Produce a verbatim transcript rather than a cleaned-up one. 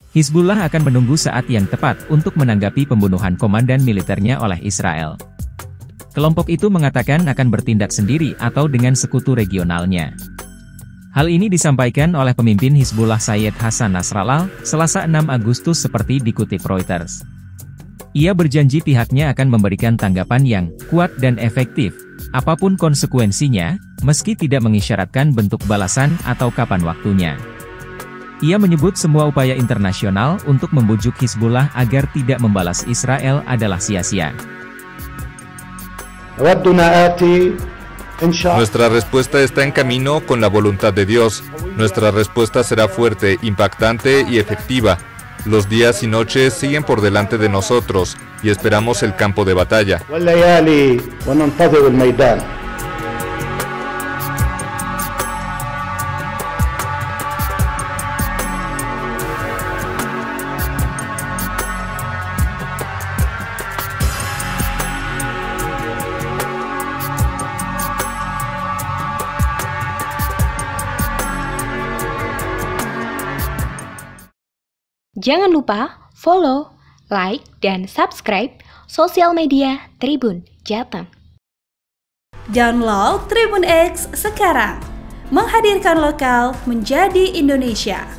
Hizbullah akan menunggu saat yang tepat untuk menanggapi pembunuhan komandan militernya oleh Israel. Kelompok itu mengatakan akan bertindak sendiri atau dengan sekutu regionalnya. Hal ini disampaikan oleh pemimpin Hizbullah Sayyid Hasan Nasrallah, Selasa enam Agustus seperti dikutip Reuters. Ia berjanji pihaknya akan memberikan tanggapan yang kuat dan efektif, apapun konsekuensinya, meski tidak mengisyaratkan bentuk balasan atau kapan waktunya. Ia menyebut semua upaya internasional untuk membujuk Hizbullah agar tidak membalas Israel adalah sia-sia. Nuestra respuesta está en camino con la voluntad de Dios. Nuestra respuesta será fuerte, impactante y efectiva. Los días y noches siguen por delante de nosotros y esperamos el campo de batalla. Jangan lupa follow, like, dan subscribe sosial media Tribun Jateng. Download Tribun X sekarang, menghadirkan lokal menjadi Indonesia.